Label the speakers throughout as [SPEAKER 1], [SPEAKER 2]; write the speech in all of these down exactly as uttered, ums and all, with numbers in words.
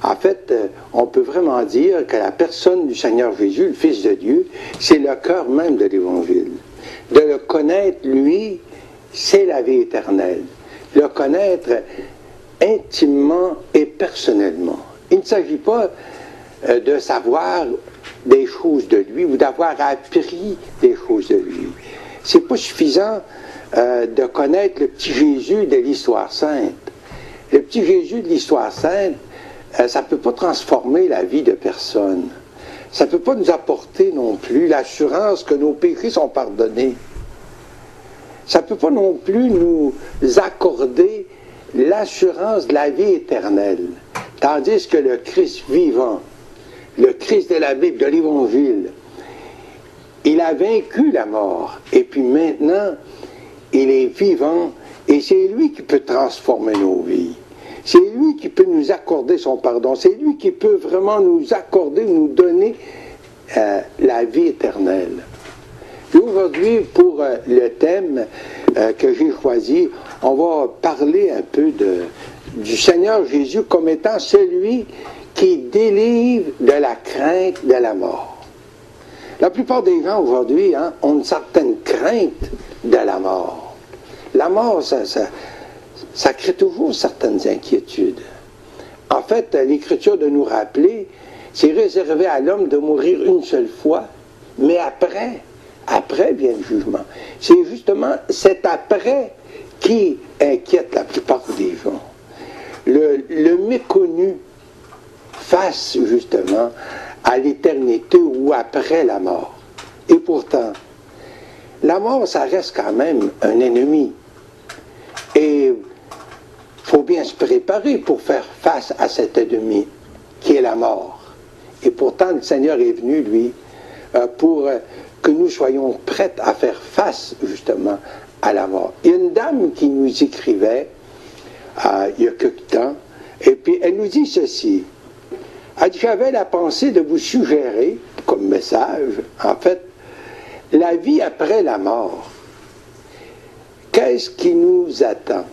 [SPEAKER 1] En fait, euh, on peut vraiment dire que la personne du Seigneur Jésus, le Fils de Dieu, c'est le cœur même de l'Évangile. De le connaître, lui, c'est la vie éternelle. Le connaître intimement et personnellement. Il ne s'agit pas euh, de savoir des choses de lui ou d'avoir appris des choses de lui. C'est pas suffisant euh, de connaître le petit Jésus de l'histoire sainte. Le petit Jésus de l'histoire sainte, euh, ça ne peut pas transformer la vie de personne. Ça ne peut pas nous apporter non plus l'assurance que nos péchés sont pardonnés. Ça ne peut pas non plus nous accorder l'assurance de la vie éternelle. Tandis que le Christ vivant, le Christ de la Bible, de l'Évangile, il a vaincu la mort. Et puis maintenant, il est vivant et c'est lui qui peut transformer nos vies. C'est lui qui peut nous accorder son pardon. C'est lui qui peut vraiment nous accorder, nous donner euh, la vie éternelle. Et aujourd'hui, pour euh, le thème euh, que j'ai choisi, on va parler un peu de, du Seigneur Jésus comme étant celui qui délivre de la crainte de la mort. La plupart des gens aujourd'hui hein, ont une certaine crainte de la mort. La mort, ça, ça, ça crée toujours certaines inquiétudes. En fait, l'Écriture de nous rappeler, c'est réservé à l'homme de mourir une seule fois, mais après, après vient le jugement. C'est justement cet après qui inquiète la plupart des gens. Le, le méconnu face justement à l'éternité ou après la mort. Et pourtant, la mort, ça reste quand même un ennemi. Et il faut bien se préparer pour faire face à cet ennemi qui est la mort. Et pourtant, le Seigneur est venu, lui, pour que nous soyons prêts à faire face justement à la mort. Il y a une dame qui nous écrivait euh, il y a quelque temps, et puis elle nous dit ceci. Elle dit, j'avais la pensée de vous suggérer, comme message, en fait, la vie après la mort. Qu'est-ce qui nous attend?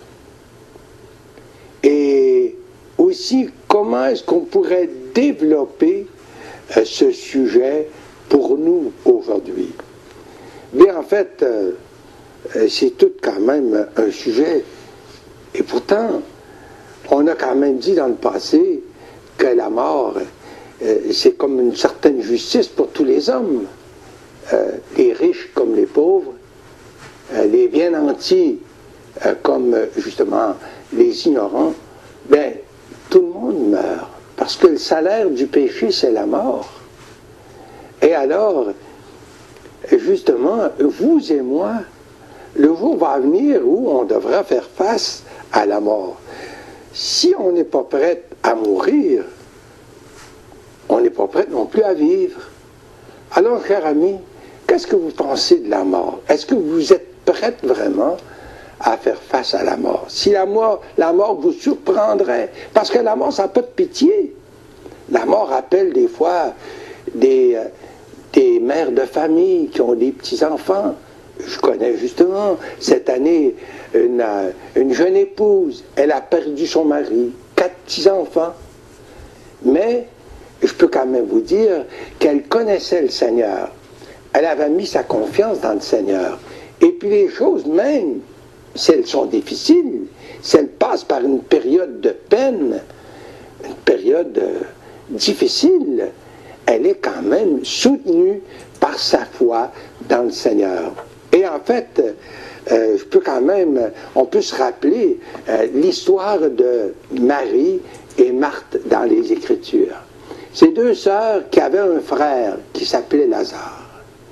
[SPEAKER 1] Et aussi, comment est-ce qu'on pourrait développer euh, ce sujet pour nous aujourd'hui? Bien, en fait, euh, c'est tout quand même un sujet. Et pourtant, on a quand même dit dans le passé que la mort, euh, c'est comme une certaine justice pour tous les hommes, euh, les riches comme les pauvres, euh, les bien nantis euh, comme justement les ignorants. Bien, tout le monde meurt, parce que le salaire du péché, c'est la mort. Et alors, justement, vous et moi, le jour va venir où on devra faire face à la mort. Si on n'est pas prêt à mourir, on n'est pas prêt non plus à vivre. Alors, cher ami, qu'est-ce que vous pensez de la mort? Est-ce que vous êtes prête vraiment à faire face à la mort? Si la mort, la mort vous surprendrait, parce que la mort, ça n'a pas de pitié. La mort appelle des fois des, euh, des mères de famille qui ont des petits-enfants. Je connais justement cette année une, une jeune épouse. Elle a perdu son mari, quatre petits-enfants. Mais je peux quand même vous dire qu'elle connaissait le Seigneur. Elle avait mis sa confiance dans le Seigneur. Et puis les choses, même si elles sont difficiles, si elles passent par une période de peine, une période euh, difficile, elle est quand même soutenue par sa foi dans le Seigneur. Et en fait, euh, je peux quand même, on peut se rappeler euh, l'histoire de Marie et Marthe dans les Écritures. Ces deux sœurs qui avaient un frère qui s'appelait Lazare.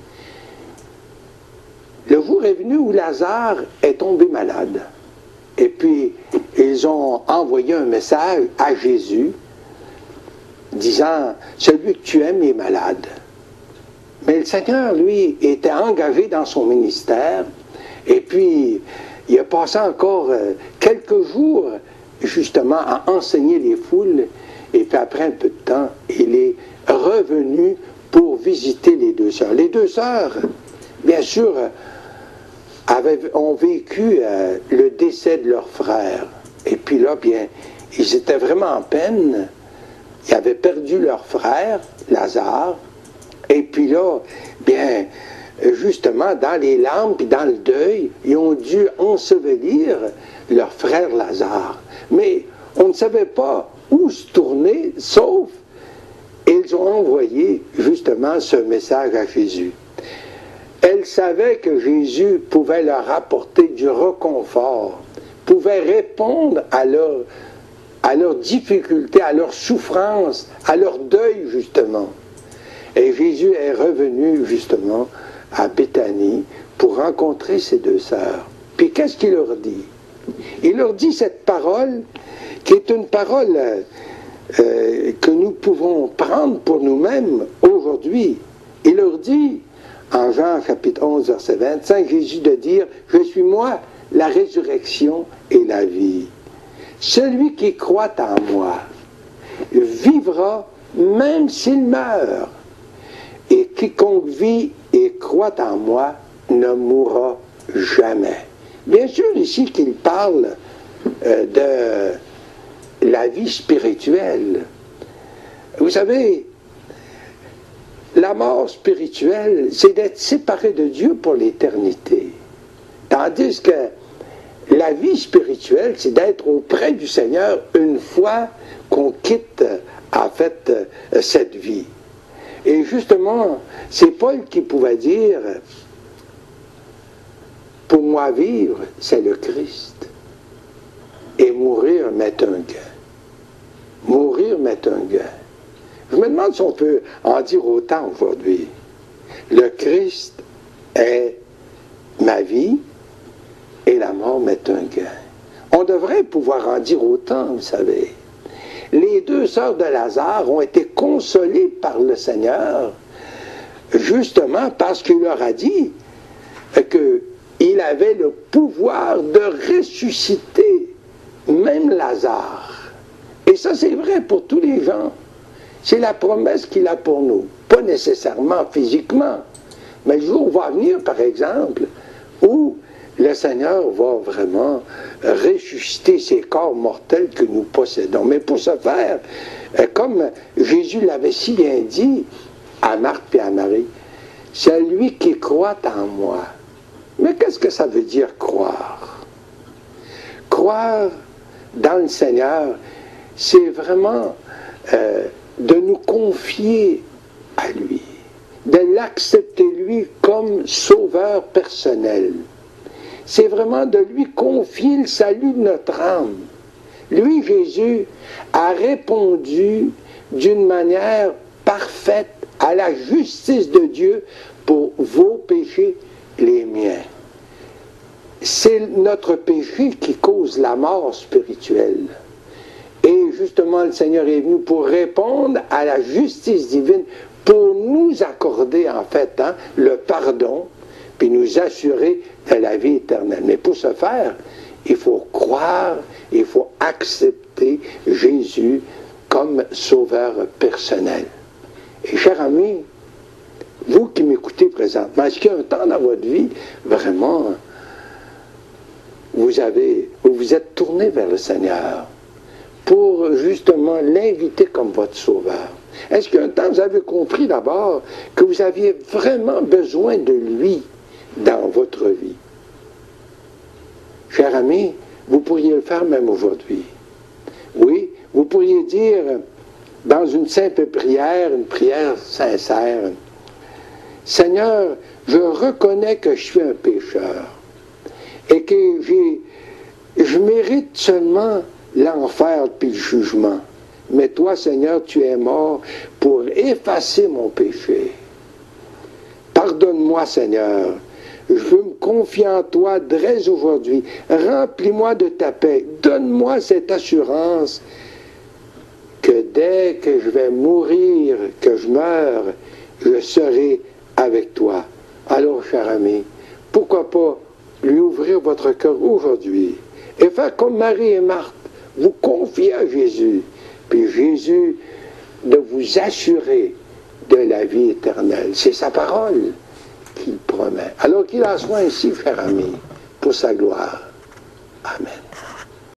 [SPEAKER 1] Le jour est venu où Lazare est tombé malade. Et puis, ils ont envoyé un message à Jésus disant, celui que tu aimes est malade. Mais le Seigneur, lui, était engagé dans son ministère, et puis il a passé encore euh, quelques jours, justement, à enseigner les foules, et puis après un peu de temps, il est revenu pour visiter les deux sœurs. Les deux sœurs, bien sûr, avaient, ont vécu euh, le décès de leur frère, et puis là, bien, ils étaient vraiment en peine, ils avaient perdu leur frère, Lazare, et puis là, bien, justement, dans les larmes puis dans le deuil, ils ont dû ensevelir leur frère Lazare. Mais on ne savait pas où se tourner, sauf, ils ont envoyé justement ce message à Jésus. Elles savaient que Jésus pouvait leur apporter du réconfort, pouvait répondre à leur, à leurs difficultés, à leurs souffrances, à leur deuil justement. Et Jésus est revenu justement à Béthanie pour rencontrer ses deux sœurs. Puis qu'est-ce qu'il leur dit? Il leur dit cette parole qui est une parole euh, que nous pouvons prendre pour nous-mêmes aujourd'hui. Il leur dit, en Jean chapitre onze, verset vingt-cinq, Jésus de dire, « Je suis moi, la résurrection et la vie. Celui qui croit en moi vivra même s'il meurt. Et quiconque vit et croit en moi ne mourra jamais. » Bien sûr, ici qu'il parle euh, de la vie spirituelle. Vous savez, la mort spirituelle, c'est d'être séparé de Dieu pour l'éternité. Tandis que la vie spirituelle, c'est d'être auprès du Seigneur une fois qu'on quitte, en fait, cette vie. Et justement, c'est Paul qui pouvait dire, pour moi vivre, c'est le Christ. Et mourir m'est un gain. Mourir m'est un gain. Je me demande si on peut en dire autant aujourd'hui. Le Christ est ma vie et la mort m'est un gain. On devrait pouvoir en dire autant, vous savez. Les deux sœurs de Lazare ont été consolées par le Seigneur, justement parce qu'il leur a dit qu'il avait le pouvoir de ressusciter même Lazare. Et ça, c'est vrai pour tous les gens. C'est la promesse qu'il a pour nous. Pas nécessairement physiquement, mais le jour va venir, par exemple, où le Seigneur va vraiment ressusciter ces corps mortels que nous possédons. Mais pour ce faire, comme Jésus l'avait si bien dit à Marthe et à Marie, « C'est lui qui croit en moi. » Mais qu'est-ce que ça veut dire croire? Croire dans le Seigneur, c'est vraiment euh, de nous confier à lui, de l'accepter lui comme sauveur personnel. C'est vraiment de lui confier le salut de notre âme. Lui, Jésus, a répondu d'une manière parfaite à la justice de Dieu pour vos péchés, les miens. C'est notre péché qui cause la mort spirituelle. Et justement, le Seigneur est venu pour répondre à la justice divine, pour nous accorder en fait hein, le pardon, puis nous assurer de la vie éternelle. Mais pour ce faire, il faut croire, il faut accepter Jésus comme sauveur personnel. Et cher ami, vous qui m'écoutez présentement, est-ce qu'il y a un temps dans votre vie, vraiment, vous avez, vous vous êtes tourné vers le Seigneur pour justement l'inviter comme votre sauveur? Est-ce qu'un temps vous avez compris d'abord que vous aviez vraiment besoin de lui dans votre vie? Cher ami, vous pourriez le faire même aujourd'hui. Oui, vous pourriez dire dans une simple prière, une prière sincère, « Seigneur, je reconnais que je suis un pécheur et que j'ai, je mérite seulement l'enfer puis le jugement. Mais toi, Seigneur, tu es mort pour effacer mon péché. Pardonne-moi, Seigneur. Je veux me confier en toi dès aujourd'hui. Remplis-moi de ta paix. Donne-moi cette assurance que dès que je vais mourir, que je meurs, je serai avec toi. » Alors, cher ami, pourquoi pas lui ouvrir votre cœur aujourd'hui et faire comme Marie et Marthe, vous confier à Jésus, puis Jésus de vous assurer de la vie éternelle. C'est sa parole qu'il promet. Alors qu'il en soit ainsi, cher ami, pour sa gloire. Amen.